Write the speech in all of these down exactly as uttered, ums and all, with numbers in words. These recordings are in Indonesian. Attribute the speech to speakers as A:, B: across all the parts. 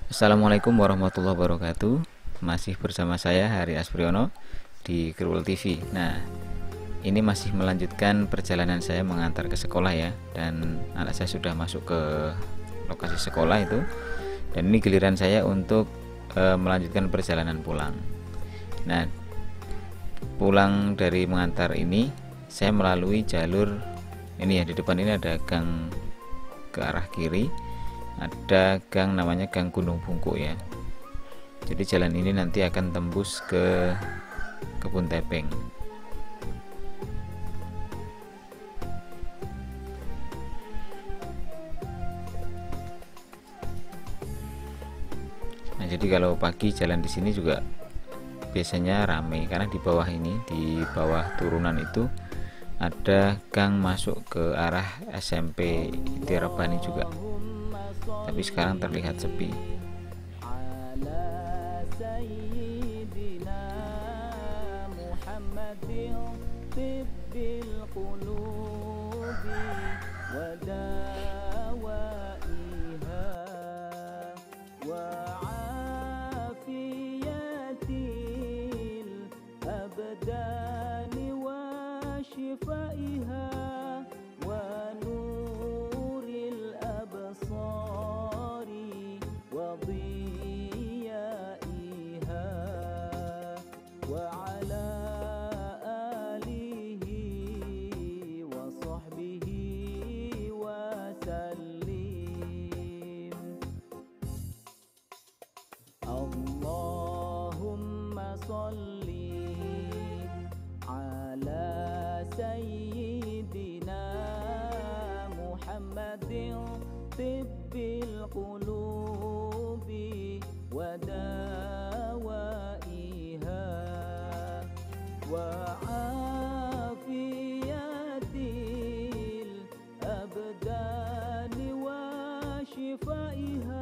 A: Assalamualaikum warahmatullahi wabarakatuh. Masih bersama saya Hari Aspriono di Growol T V. Nah, ini masih melanjutkan perjalanan saya mengantar ke sekolah ya. Dan anak saya sudah masuk ke lokasi sekolah itu. Dan ini giliran saya untuk e, melanjutkan perjalanan pulang. Nah, pulang dari mengantar ini saya melalui jalur ini ya. Di depan ini ada gang ke arah kiri, ada gang namanya Gang Gunung Bungkuk ya. Jadi jalan ini nanti akan tembus ke Kebun Tepeng. Nah, jadi kalau pagi jalan di sini juga biasanya ramai karena di bawah ini, di bawah turunan itu ada gang masuk ke arah S M P Itiarabani juga. Tapi sekarang terlihat sepi.
B: Allahumma sholli ala sayyidina Muhammadin tibbil qulubi wa dawaiha wa afiyatil abdani wa shifaiha.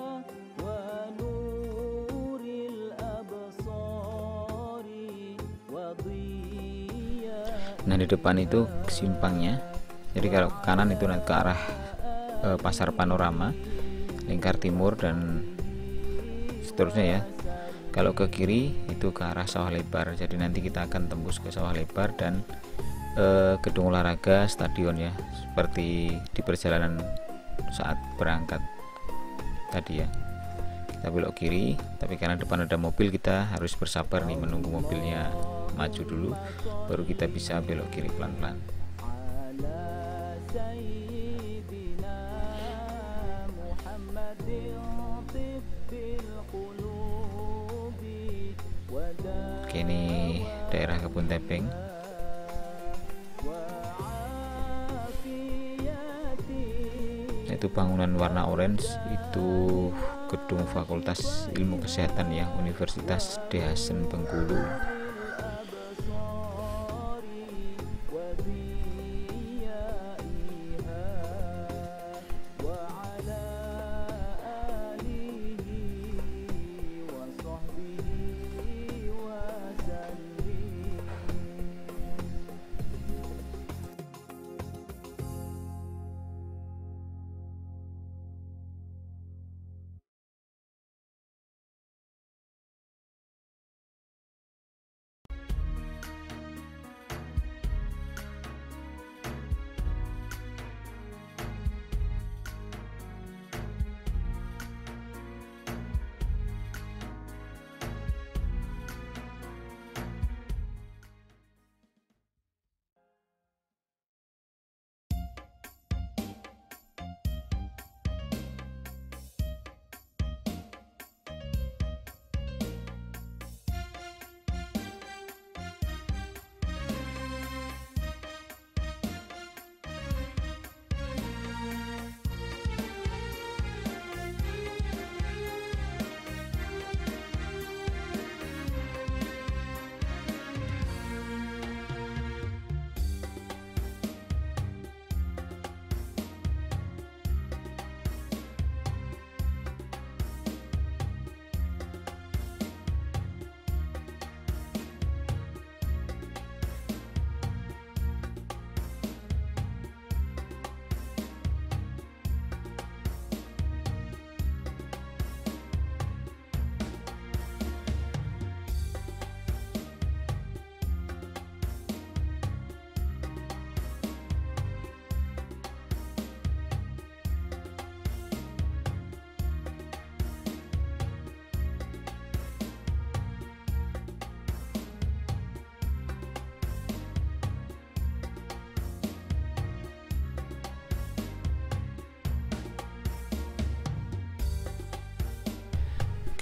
A: Nah, di depan itu simpangnya. Jadi kalau ke kanan itu nanti ke arah e, Pasar Panorama, Lingkar Timur dan seterusnya ya. Kalau ke kiri itu ke arah Sawah Lebar. Jadi nanti kita akan tembus ke Sawah Lebar dan e, gedung olahraga, stadion ya. Seperti di perjalanan saat berangkat tadi ya. Kita belok kiri, tapi karena depan ada mobil kita harus bersabar nih menunggu mobilnya maju dulu, baru kita bisa belok kiri pelan-pelan. Oke, ini daerah Kebun Tepeng. Itu bangunan warna orange itu gedung Fakultas Ilmu Kesehatan ya, Universitas D Hasan Bengkulu.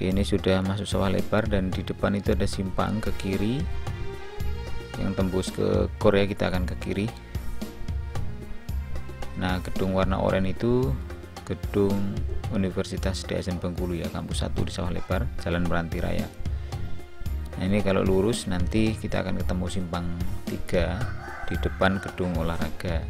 A: Oke, ini sudah masuk sawah lebar dan di depan itu ada simpang ke kiri yang tembus ke Korea, kita akan ke kiri. Nah, gedung warna oranye itu gedung Universitas D S N Bengkulu ya, kampus satu di sawah lebar, Jalan Meranti Raya. Nah, ini kalau lurus nanti kita akan ketemu simpang tiga di depan gedung olahraga.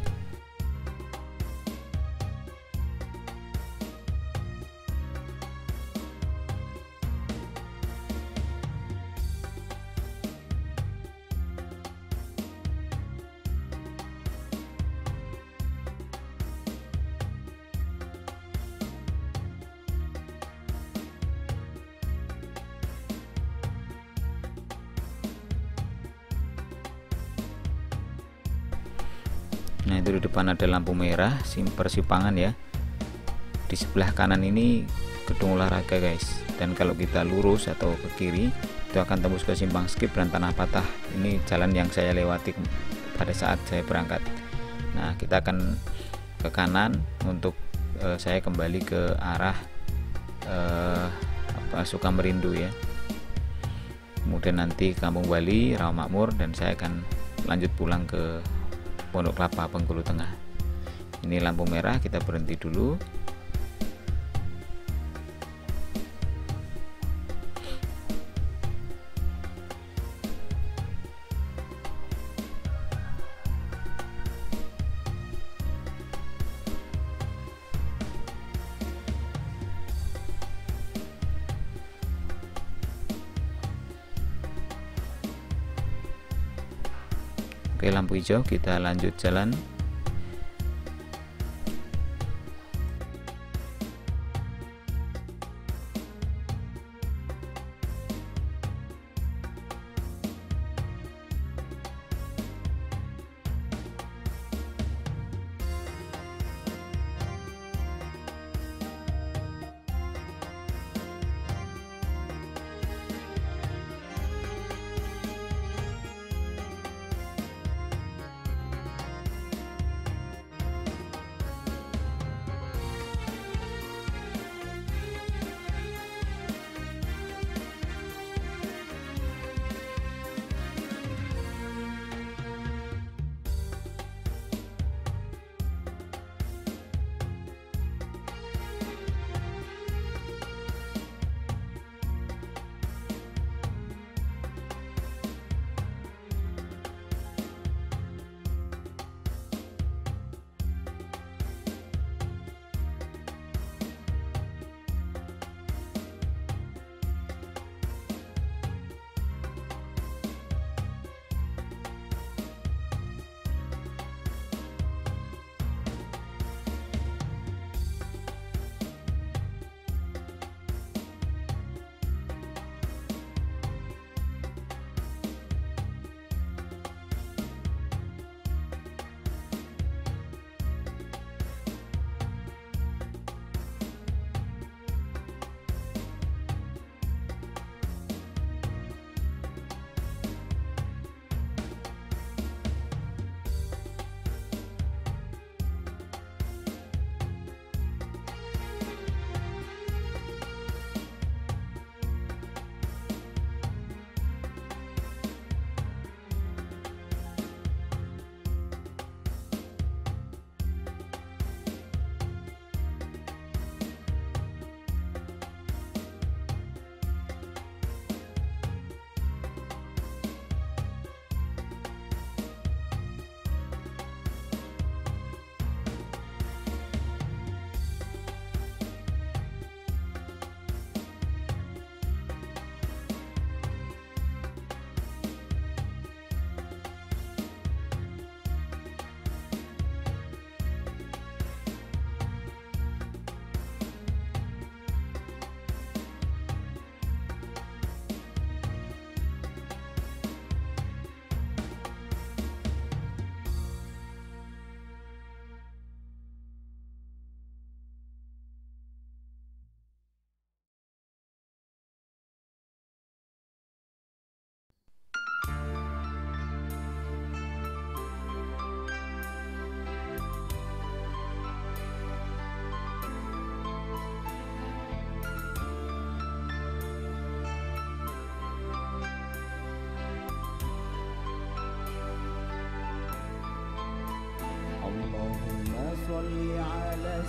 A: Nah, itu di depan ada lampu merah sim persimpangan ya. Di sebelah kanan ini gedung olahraga guys, dan kalau kita lurus atau ke kiri itu akan tembus ke simpang skip dan tanah patah. Ini jalan yang saya lewati pada saat saya berangkat. Nah, kita akan ke kanan untuk eh, saya kembali ke arah eh, apa Sukamerindu ya, kemudian nanti Kampung Bali, Rawamakmur, dan saya akan lanjut pulang ke Pondok Kelapa, Bengkulu Tengah. Ini lampu merah, kita berhenti dulu. Oke, lampu hijau, kita lanjut jalan.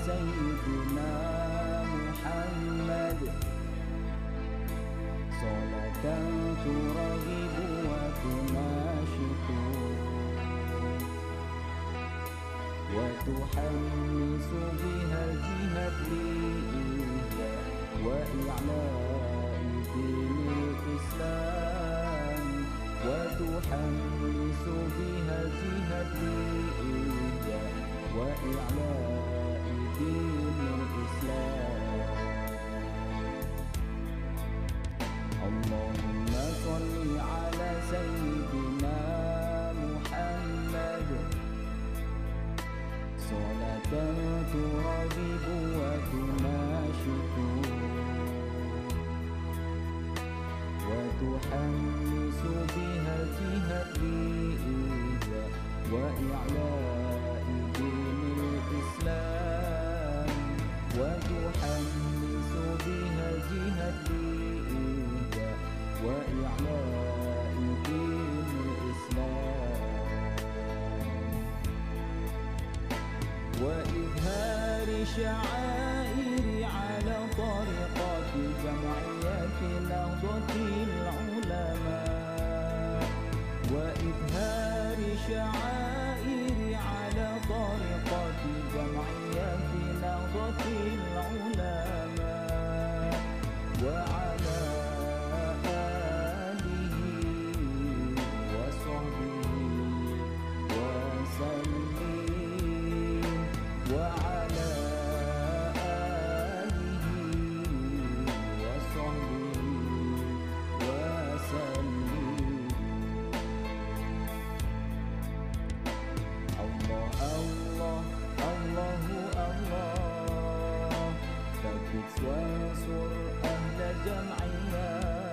B: سيدنا محمد صلاة ترغب وتناشط وتحمس بها الجهاد لإحياء وإعلاء دين الإسلام وتحمس بها الجهاد لإحياء وإعلاء دين الإسلام. اللهم صل على سيدنا محمد صلاة ترغب وتناشط وتحمس بها الجهاد لإحياء وإعلاء دين الإسلام وتحمس بها الجهاد لإحياء وإعلاء دين الإسلام وإظهار شعائر على طريقة جمعية نهضة العلماء وإظهار شعائر على طريقة جمعية نهضة العلماء وعلى آله وصحبه وسلم وعلى آله وصحبه وسلم. الله الله الله الله ثبت وانصر أهل الجمعية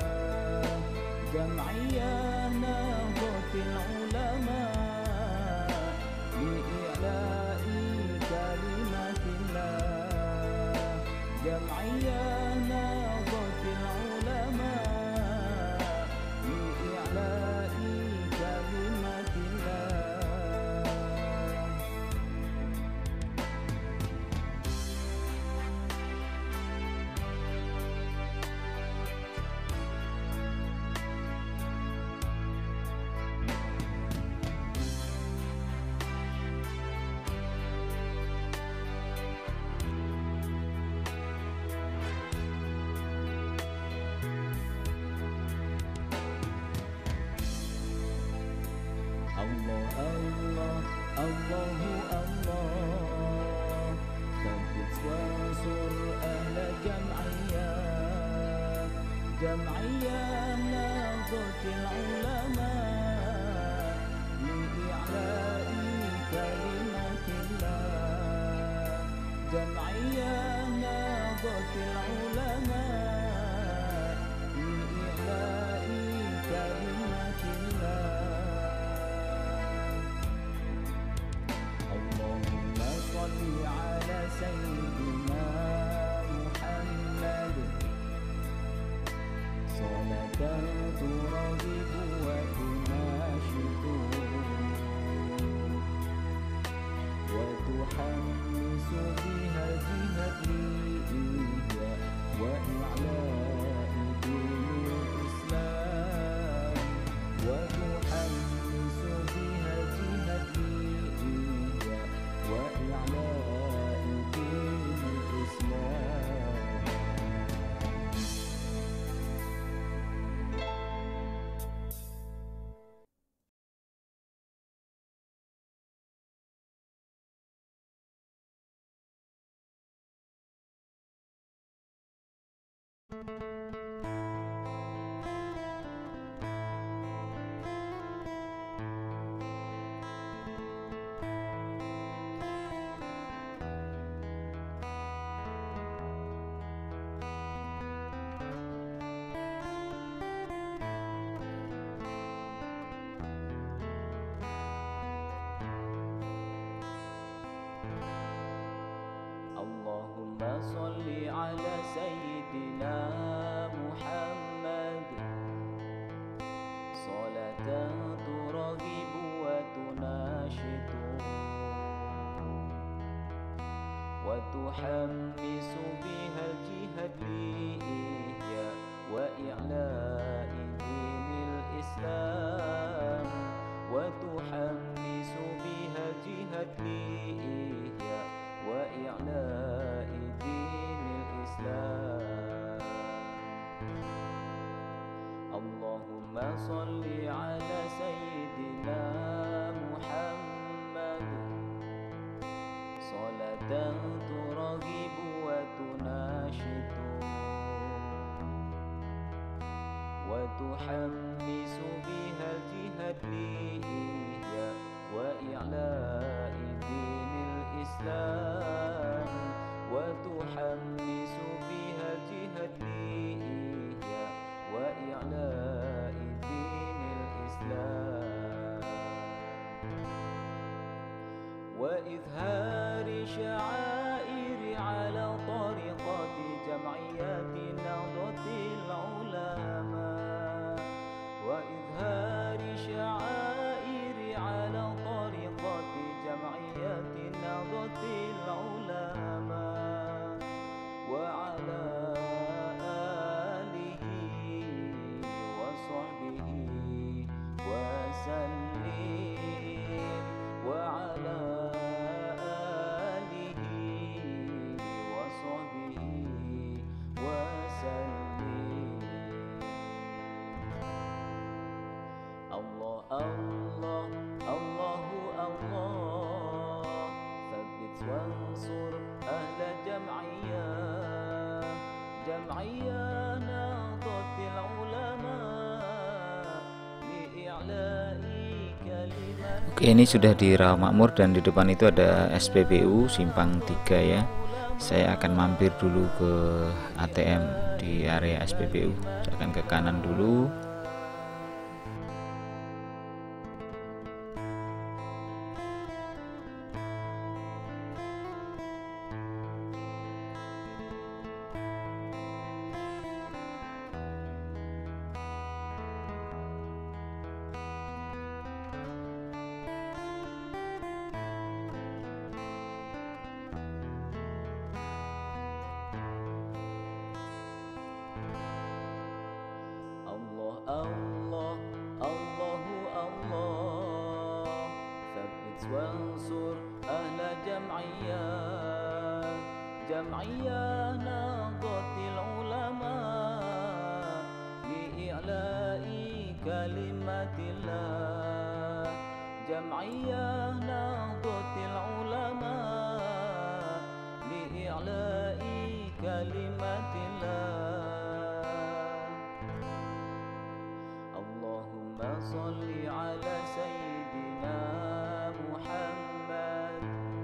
B: جمعية نهضة العلماء لإعلاء كلمة الله جمعية نهضة العلماء لإعلاء كلمة الله. Allah Allah الله الله ثبت وانصر أهل الجمعية جمعية نهضة العلماء لإعلاء كلمة الله جمعية نهضة العلماء لإعلاء كلمة الله. اللهم صل على سيدنا محمد صلاة ترغب وتناشط وتحمس بها الجهاد لإحياء وإعلاء دين الإسلام وتحمس بها الجهاد لإحياء وإعلاء دين الإسلام. اللهم صل على سيدنا صل على سيدنا محمد صلاة ترغب وتناشد وتحمس بها الجهاد لإحياء وإعلاء دين الإسلام وتحمس بها الجهاد لإحياء وإعلاء دين الإسلام وإظهار شعائر على طريقة جمعيات نهضة العلماء وإظهار شعائر على طريقة جمعيات نهضة العلماء وعلى آله وصحبه وسلم وعلى آله وصحبه وسلم الله الله الله الله ثبت وانصر أهل جمعية جمعية نهضة العلماء لإعلاء كلمة.
A: Oke, ini sudah di Rawamakmur dan di depan itu ada S P B U Simpang tiga ya. Saya akan mampir dulu ke A T M di area S P B U. Saya akan ke kanan dulu.
B: Allah الله الله ثبت وانصر أهل جمعية جمعية نهضة العلماء لإعلاء كلمة الله جمعية نهضة العلماء لإعلاء كلمة الله اللهم صل على سيدنا محمد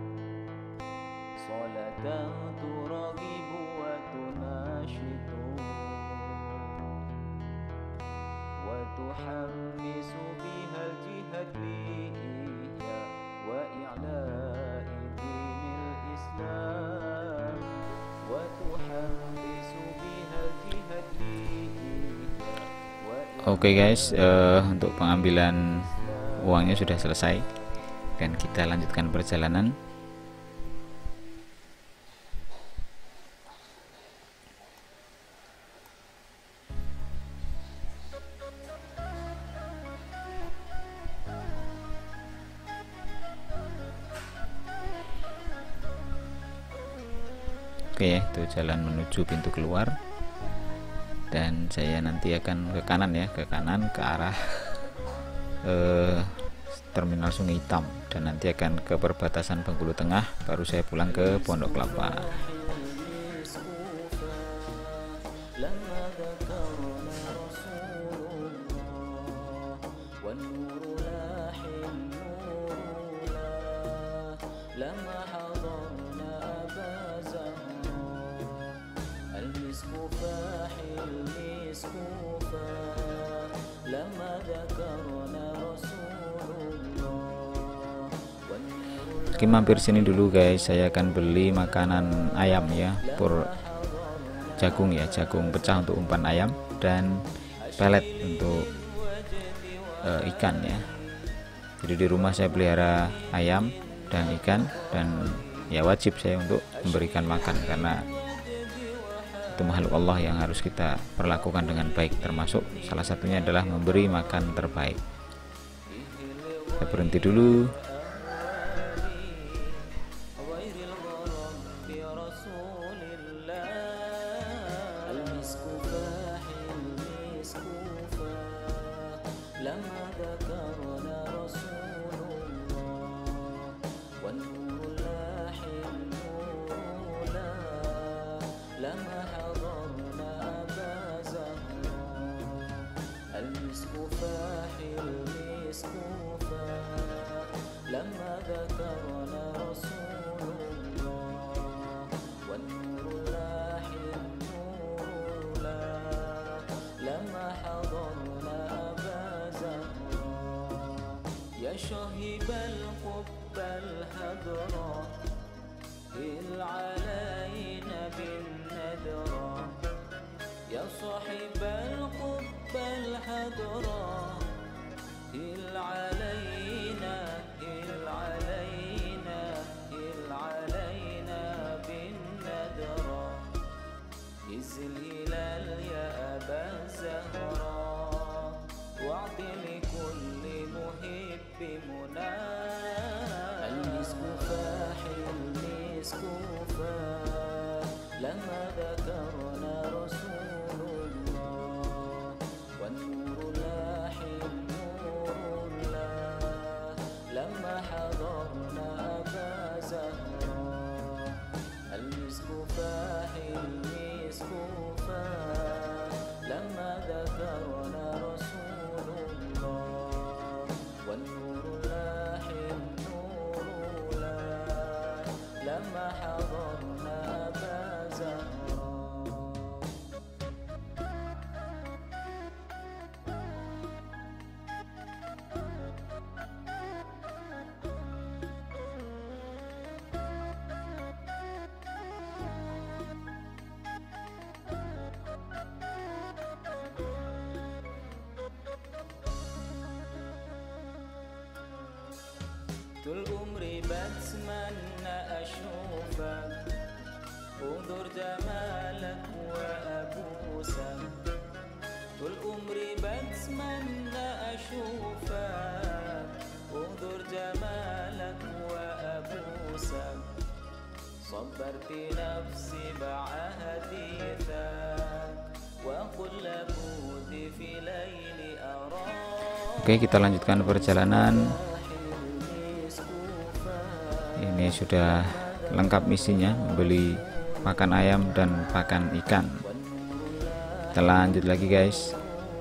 B: صلاة ترغب وتناشد وتحمس بها الجهاد لإحياء وإعلاء دين الإسلام وتحمس بها الجهاد لإحياء
A: Oke guys, uh, untuk pengambilan uangnya sudah selesai dan kita lanjutkan perjalanan. Oke, itu jalan menuju pintu keluar. Dan saya nanti akan ke kanan ya, ke kanan ke arah eh, terminal Sungai Hitam dan nanti akan ke perbatasan Bengkulu Tengah, baru saya pulang ke Pondok Kelapa. Oke, mampir sini dulu guys, saya akan beli makanan ayam ya, pur jagung ya, jagung pecah untuk umpan ayam dan pelet untuk uh, ikan ya. Jadi di rumah saya pelihara ayam dan ikan dan ya wajib saya untuk memberikan makan karena itu makhluk Allah yang harus kita perlakukan dengan baik, termasuk salah satunya adalah memberi makan terbaik. Saya berhenti dulu.
B: لما ذكرنا رسول الله والنور لاح النور لا لما حضرنا أبا زهراء المسك فاح المسك فاح لما ذكرنا رسول الله والنور لاح النور لا لما حضرنا أبا زهراء يا شهيب القب الهدرة هل علينا بالندرة يا صاحب القب الهدرة هل علينا هل علينا هل علينا بالندرة إذ الهلال يا أبا الزهراء واعط لكل محب منى المسك فاح المسك فاح لما ذكرنا رسول الله والنور لاح النور لاح لما حضرنا أبا زهراء المسك فاح المسك فاح لما ذكرنا رسول الله والنور لاح النور لاح لما حضرنا أبا زهراء طول عمري بتمنى أشوفك انظر جمالك وأبوسك طول عمري بتمنى أشوفك انظر جمالك وأبوسك صبرت نفسي بعهديك وقل لابد في ليل أراك.
A: Oke, kita lanjutkan perjalanan. Ini sudah lengkap misinya, membeli pakan ayam dan pakan ikan. Kita lanjut lagi guys.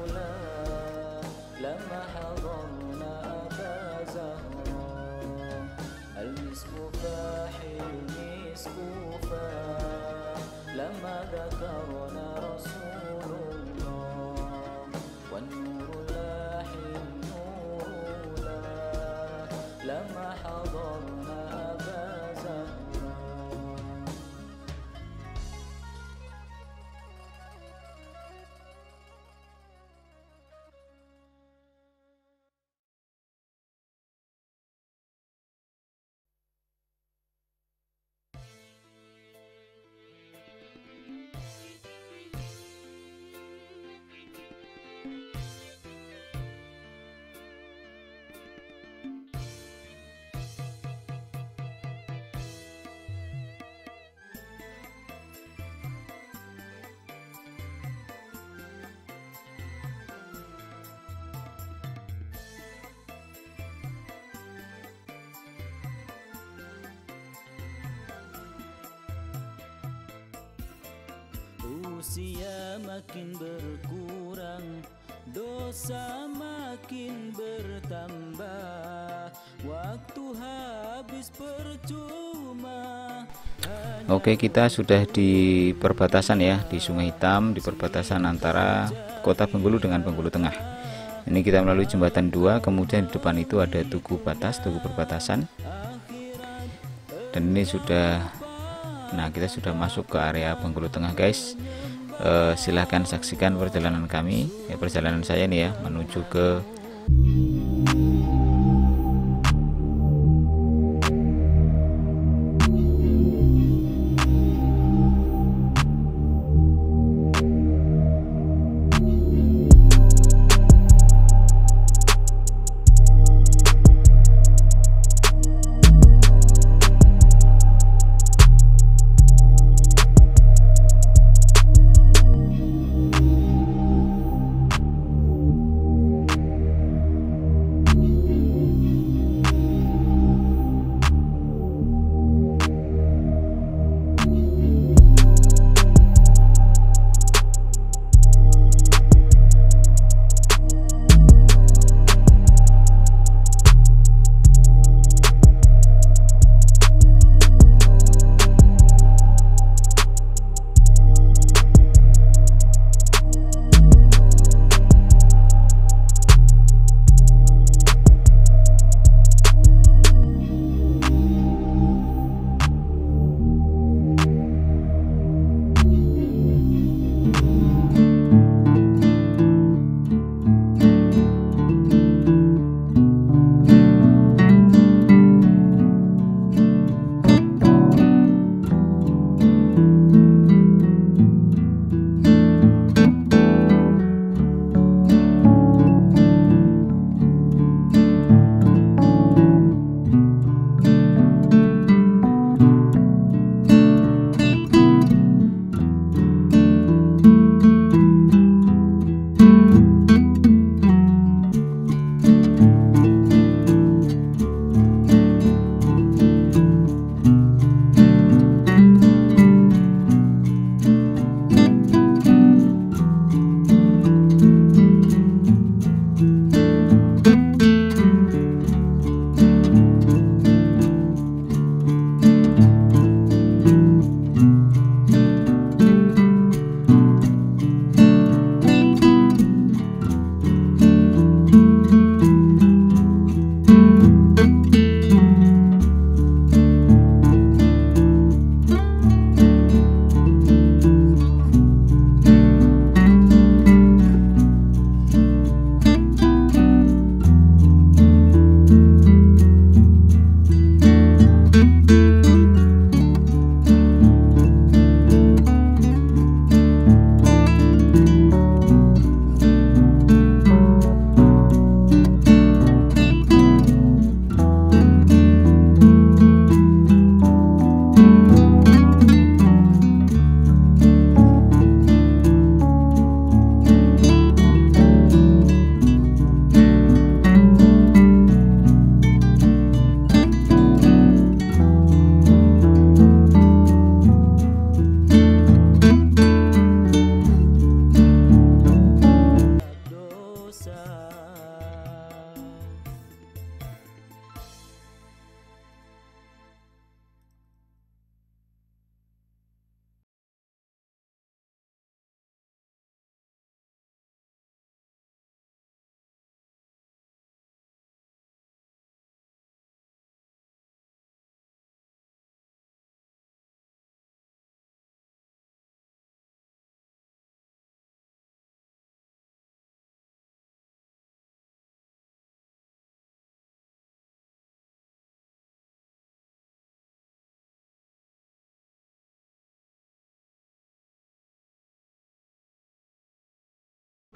B: Usia makin berkurang, dosa makin bertambah, waktu habis percuma.
A: Oke, kita sudah di perbatasan ya, di Sungai Hitam, di perbatasan antara Kota Bengkulu dengan Bengkulu Tengah. Ini kita melalui jembatan dua, kemudian di depan itu ada tugu batas, tugu perbatasan. Dan ini sudah, nah kita sudah masuk ke area Bengkulu Tengah guys. Eh, silahkan saksikan perjalanan kami, ya, perjalanan saya nih ya, menuju ke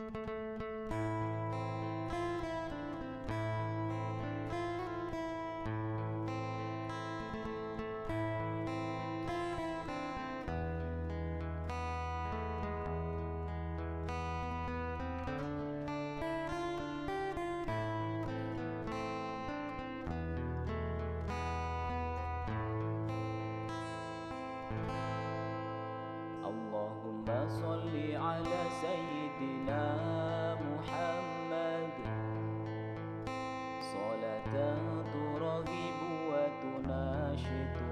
B: Allahumma salli ala sayyidina Muhammad salatan turaghibu wa tunashitu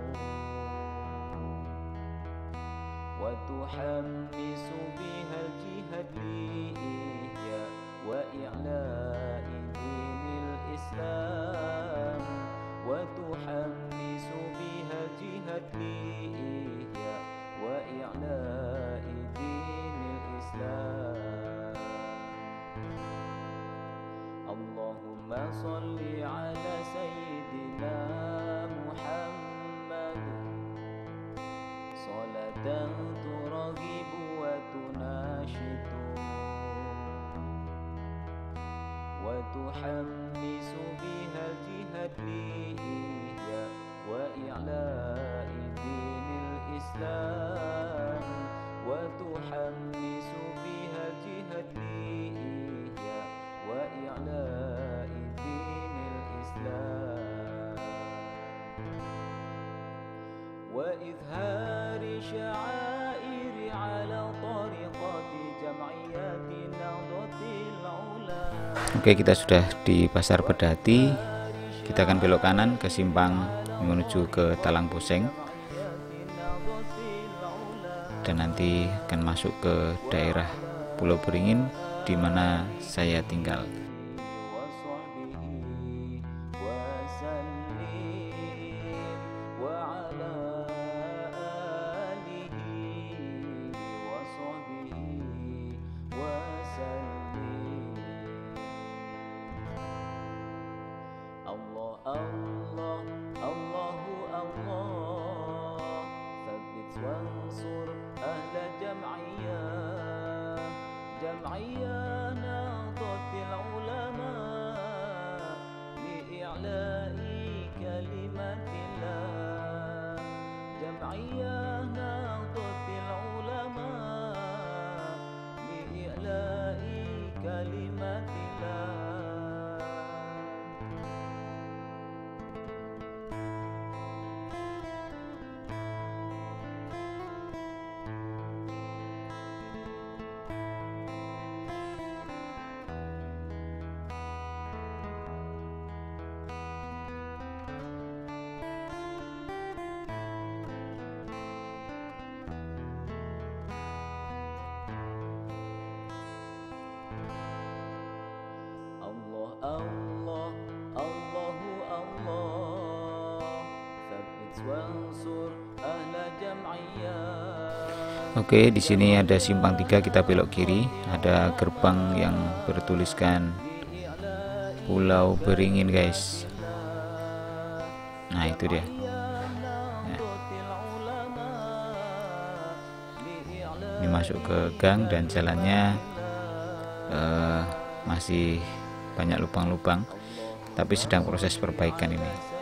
B: wa tuhammisu biha al-jihad li ihya wa i'la'i dinil Islam wa tuhammisu biha al-jihad li ihya wa i'la'i dinil Islam. Allahumma salli ala sayyidina Muhammad salatan turaghibu wa tunashitu wa tuhammisu biha al-jihad li ihya wa i'la'i dinil Islam wa tuhammisu biha al-jihad li ihya wa i'la'i dinil Islam wa izhari sya'airi ala tariqati jam'iyati Nahdlatul Ulama.
A: Oke, kita sudah di Pasar Pedati. Kita akan belok kanan ke simpang menuju ke Talang Puseng, dan nanti akan masuk ke daerah Pulau Beringin di mana saya tinggal.
B: Allah Allah Allahu Allah thabbit wansur ahla jam'iyah jam'iyah Nahdlatul Ulama li'i'la'i kalimatillah jam'iyah Nahdlatul Ulama li'i'la'i kalimatillah. Allah Allahu Allah tsabbit wansur ahla jam'iyah.
A: Oke, di sini ada simpang tiga, kita belok kiri. Ada gerbang yang bertuliskan Pulau Beringin, guys. Nah, itu dia. Nah. Ini masuk ke gang dan jalannya uh, masih banyak lubang-lubang, tapi sedang proses perbaikan ini.